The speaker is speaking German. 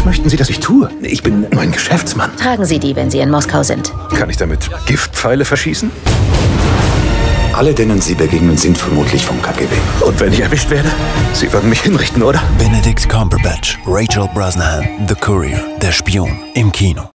möchten Sie, dass ich tue? Ich bin nur ein Geschäftsmann. Tragen Sie die, wenn Sie in Moskau sind. Kann ich damit Giftpfeile verschießen? Alle, denen Sie begegnen, sind vermutlich vom KGB. Und wenn ich erwischt werde? Sie würden mich hinrichten, oder? Benedict Cumberbatch, Rachel Brosnahan, The Courier, der Spion, im Kino.